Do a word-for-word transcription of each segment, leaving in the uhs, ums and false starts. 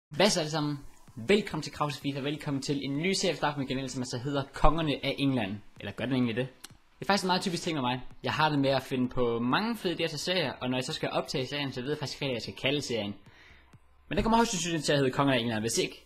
Hvad så alle sammen? Velkommen til Krause FIFA, velkommen til en ny serie, start med kanalen, som altså hedder Kongerne af England. Eller gør den egentlig det? Det er faktisk en meget typisk ting med mig. Jeg har det med at finde på mange fede idéer til serier, og når jeg så skal optage serien, så ved jeg faktisk ikke, hvad jeg skal kalde serien. Men den kommer højst sandsynligt til at hedde Kongerne af England, hvis ikke,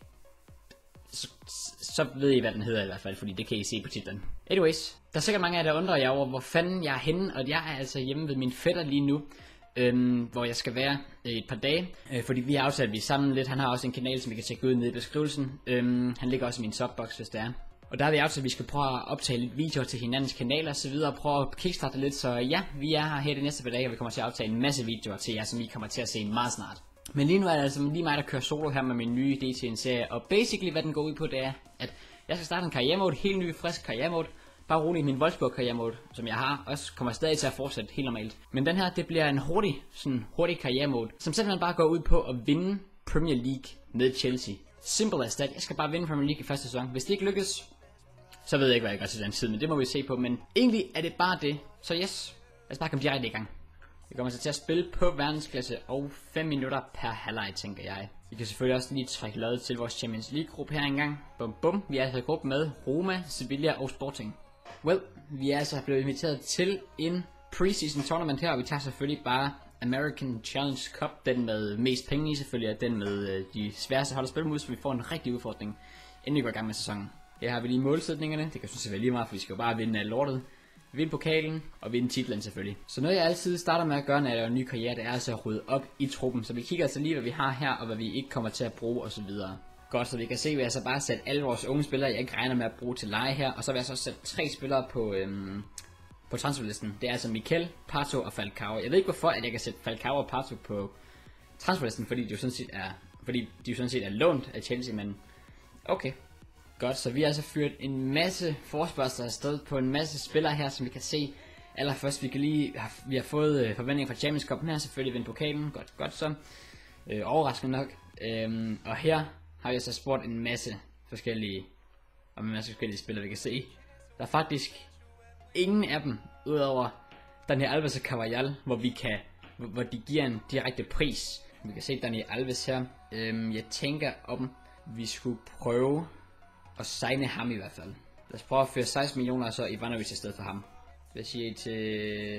så, så ved I hvad den hedder i hvert fald, fordi det kan I se på titlen. Anyways, der er sikkert mange af jer, der undrer jer over, hvor fanden jeg er henne, og jeg er altså hjemme ved min fætter lige nu. Øhm, hvor jeg skal være øh, et par dage, øh, fordi vi har aftalt, at vi er sammen lidt. Han har også en kanal, som vi kan tjekke ud nede i beskrivelsen. øhm, Han ligger også i min subbox, hvis det er. Og der har vi aftalt, at vi skal prøve at optage lidt videoer til hinandens kanaler og så videre, og prøve at kickstarte lidt. Så ja, vi er her her de næste par dage, og vi kommer til at optage en masse videoer til jer, som I kommer til at se meget snart. Men lige nu er det altså lige mig, der kører solo her med min nye idé til en serie. Og basically hvad den går ud på, det er, at jeg skal starte en karrieremode, helt ny, frisk karrieremode. Bare rolig, min Wolfsburg karrieremode, som jeg har, også kommer stadig til at fortsætte helt normalt. Men den her, det bliver en hurtig, sådan hurtig karrieremode, som simpelthen bare går ud på at vinde Premier League med Chelsea. Simple as that. Jeg skal bare vinde Premier League i første sæson. Hvis det ikke lykkes, så ved jeg ikke, hvad jeg gør til den tid, men det må vi se på. Men egentlig er det bare det. Så yes, lad os bare komme direkte i gang. Vi kommer så til at spille på verdensklasse og fem minutter per halvleg, tænker jeg. Vi kan selvfølgelig også lige trække lod til vores Champions League gruppe her engang. Bum bum, vi er altså i gruppe med Roma, Sevilla og Sporting. Well, vi er altså blevet inviteret til en preseason tournament her, og vi tager selvfølgelig bare American Challenge Cup. Den med mest penge i selvfølgelig er den med øh, de sværeste hold at spille mod, så vi får en rigtig udfordring, inden vi går i gang med sæsonen. Her har vi lige målsætningerne, det kan sådan set være lige meget, for vi skal jo bare vinde af lortet. Vinde pokalen og vinde titlen selvfølgelig. Så noget jeg altid starter med at gøre, når jeg laver en ny karriere, det er altså at rydde op i truppen. Så vi kigger altså lige, hvad vi har her, og hvad vi ikke kommer til at bruge osv. Godt, så vi kan se, at vi altså bare sætte alle vores unge spillere, jeg ikke regner med at bruge til leje her. Og så vil jeg så sætte tre spillere på, øhm, på transferlisten. Det er altså Mikel, Pato og Falcao. Jeg ved ikke hvorfor, at jeg kan sætte Falcao og Pato på transferlisten, fordi de jo sådan set er, fordi de jo sådan set er lånt af Chelsea, men okay. Godt, så vi har altså fyret en masse forspørgsler afsted på en masse spillere her, som vi kan se. Allerførst, vi kan lige, vi har fået øh, forventninger fra Champions Cup her, selvfølgelig vinde pokalen, godt, godt så. Øh, overraskende nok. Øhm, og her har vi altså spurgt en masse forskellige, om en masse forskellige spillere, vi kan se. Der er faktisk ingen af dem, udover Dani Alves og Carvajal, hvor vi kan, hvor, hvor de giver en direkte pris. Vi kan se Dani Alves her. Øhm, jeg tænker om vi skulle prøve at signe ham i hvert fald. Lad os prøve at føre seksten millioner, og så Ivanovic i stedet for ham. Hvad siger I til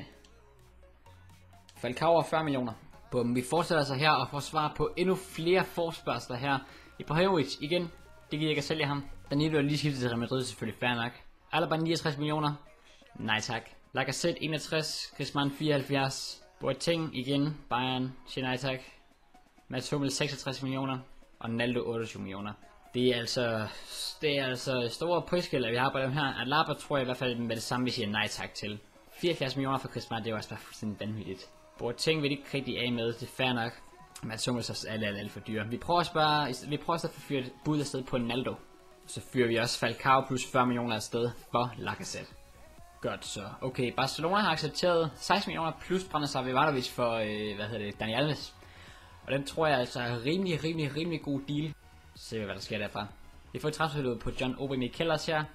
Falcao fyrre millioner? Bum, vi fortsætter så her og får svar på endnu flere forspørgsler her. Ibrahimovic igen, det giver ikke at sælge ham. Danilo er lige skiftet til Real Madrid, selvfølgelig fair nok. Alaba niogtres millioner, nej tak. Lacazette enogtres, Griezmann fireoghalvfjerds. Boateng igen, Bayern, siger nej tak. Mats Hummels seksogtres millioner, og Naldo otteogtyve millioner. Det er altså, det er altså store prisskilder, vi har på dem her. Alaba tror jeg i hvert fald med det samme, vi siger nej tak til. fireoghalvfjerds millioner for Griezmann, det er jo også bare fuldstændig vanvittigt. Boateng vil ikke rigtig af med, det er fair nok. Mats Hummels er alt, alt, alt for dyre. Vi prøver at spørge, vi prøver at fyre et bud afsted på Naldo. Så fyrer vi også Falcao plus fyrre millioner afsted for Lacazette. Godt så. Okay, Barcelona har accepteret seksten millioner plus Branislav Ivanovic for, øh, hvad hedder det, Dani Alves. Og den tror jeg altså er rimelig, rimelig, rimelig god deal. Så ser vi, hvad der sker derfra. Vi får et transferlåd på John Obi Mikelers her.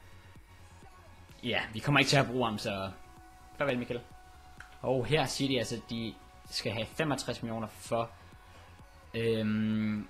Ja, vi kommer ikke til at bruge ham, så farvel Mikel. Og her siger de altså, at de skal have femogtres millioner for øhm,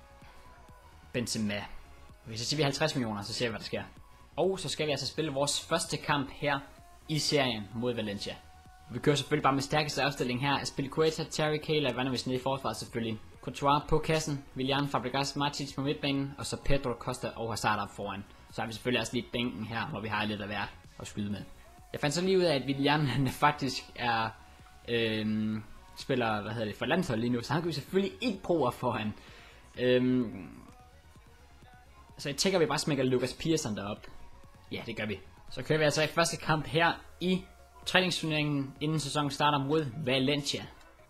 Benzema. Hvis så siger vi halvtreds millioner, så ser vi, hvad der sker. Og så skal vi altså spille vores første kamp her i serien mod Valencia. Vi kører selvfølgelig bare med stærkeste afstilling her. Azpilicueta, Terry, Kale og Ivanovic nede i forsvaret selvfølgelig. Courtois på kassen, Willian, Fabregas, Matic på midtbanen, og så Pedro, Costa og Hazard op foran. Så har vi selvfølgelig også lige bænken her, hvor vi har lidt af hvert at skyde med. Jeg fandt så lige ud af, at Willian han faktisk er øhm, spiller, hvad hedder det, for landshold lige nu, så han kan vi selvfølgelig ikke bruge foran. Øhm, så jeg tænker, vi bare smækker Lucas Pearson derop. Ja, det gør vi. Så kører vi altså i første kamp her i træningsturneringen, inden sæsonen starter mod Valencia.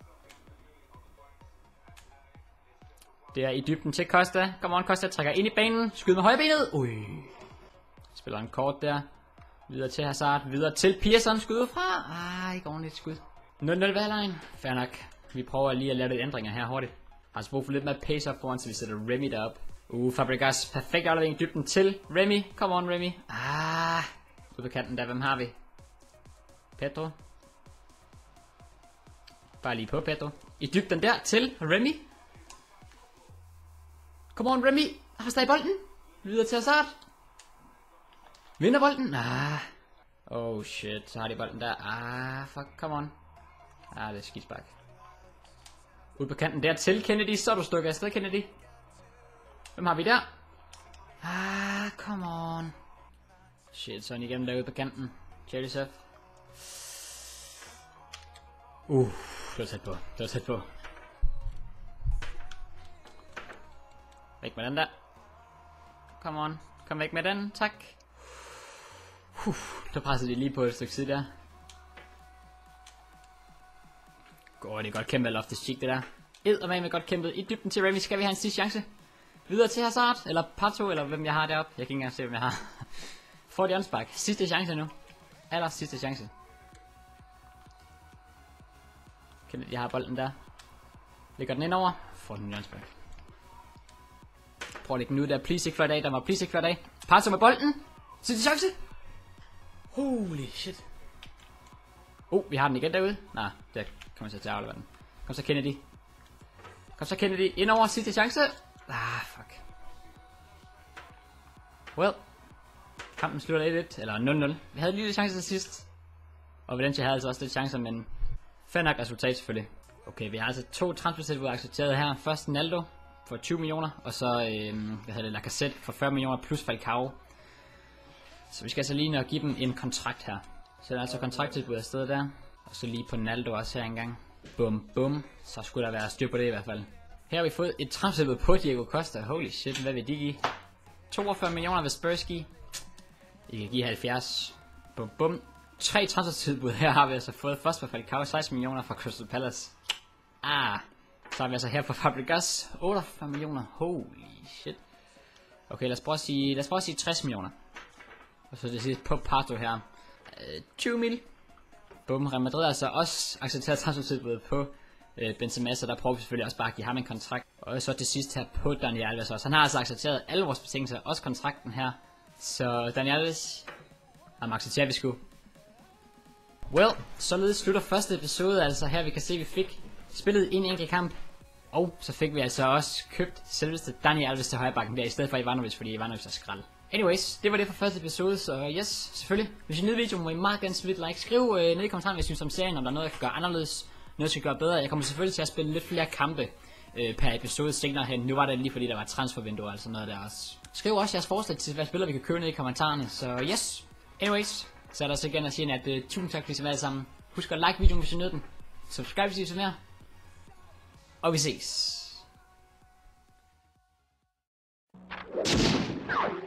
Det er i dybden til Costa. Kom on, Costa trækker ind i banen. Skyd med højrebenet. Ui. Spiller en kort der. Videre til Hazard. Videre til Pearson. Skud ud fra. Ah, ikke ordentligt skud. nul nul ved halvlejen. Fair nok. Vi prøver lige at lave lidt ændringer her hurtigt. Har altså brug for lidt mere pace op foran, så vi sætter Remy derop. Uh, Fabregas. Perfekt aflevering i dybden til Remy. Come on, Remy. Ah. Ude på kanten der. Hvem har vi? Pedro. Bare lige på Pedro. I dybden der til Remy. Come on, Remy. Har stadig bolden. Videre til Hazard. Vinder bolden. Ah. Oh shit, så har de bolden der. Ah, fuck, come on. Ah, det er skidtspark. Ud på kanten der til Kennedy, så er du stukket afsted, Kennedy. Hvem har vi der? Ah, come on. Shit, så er han igennem derude på kanten. Chelsea. Uh, det var tæt på, det var tæt på. Væk med den der. Come on, kom væk med den, tak. Uh, der pressede de lige på et stykke side der. Går det er godt kæmpet af Loftus Cheek det der. Eddermame med godt kæmpet i dybden til Remy. Skal vi have en sidste chance? Videre til Hazard, eller Pato, eller hvem jeg har deroppe. Jeg kan ikke engang se, hvem jeg har. Får de åndspark. Sidste chance nu. Aller sidste chance. Kan jeg har bolden der. Lægger den ind over. Får den åndspark. Prøv at lægge den ud der. Please ikke for i dag. Der var please ikke for i dag. Pato med bolden. Sidste chance. Holy shit. Oh, vi har den igen derude. Nej, det kommer til at tage aflevere den. Kom så Kennedy. Kom så Kennedy. Ind over sidste chance. Ah, fuck. Well. Kampen slutter et et, eller nul nul. Vi havde en lille chance til sidst. Og Valencia havde altså også lidt chancer, men fair nok resultat selvfølgelig. Okay, vi har altså to transfertilbud accepteret her. Først Naldo for tyve millioner, og så øh, hvad hedder det, Lacazette for fyrre millioner plus Falcao. Så vi skal altså lige nå at give dem en kontrakt her. Så der er altså kontrakttilbud afsted der. Og så lige på Naldo også her engang. Bum bum. Så skulle der være styr på det i hvert fald. Her har vi fået et transfertilbud på Diego Costa. Holy shit, hvad vil de give? toogfyrre millioner ved Spurs give. I kan give halvfjerds. Bum bum. Tre transfertilbud her har vi altså fået. Først for Falcao seksten millioner fra Crystal Palace. Ah. Så har vi altså her for Fabregas otteogfyrre millioner. Holy shit. Okay, lad os prøve at sige, lad os prøve at sige tres millioner. Og så det sidste på Pato her. Øh, tyve mil. Bum, Real Madrid altså også accepteret transfertilbuddet på øh, Benzema, så der prøver vi selvfølgelig også bare at give ham en kontrakt. Og så til sidst her på Dani Alves også. Han har altså accepteret alle vores betingelser, også kontrakten her. Så Dani Alves, ham accepterer vi sgu. Well, således slutter første episode, altså her vi kan se, at vi fik spillet en enkelt kamp. Og så fik vi altså også købt selveste Dani Alves til højrebakken der, i stedet for Ivanovic, fordi Ivanovic er skrald. Anyways, det var det for første episode, så yes, selvfølgelig. Hvis I nyder videoen, må I meget gerne smide et like. Skriv øh, ned i kommentaren, hvis I synes om serien, om der er noget, jeg kan gøre anderledes. Noget, jeg skal gøre bedre. Jeg kommer selvfølgelig til at spille lidt flere kampe øh, per episode senere hen. Nu var det lige fordi, der var transfervindue og sådan noget der også. Skriv også jeres forslag til, hvad spiller vi kan købe ned i kommentarerne. Så yes, anyways, så er der så igen at sige, at uh, tusind tak, fordi I så alle sammen. Husk at like videoen, hvis I nød den. Subscribe, hvis I vil mere. Og vi ses.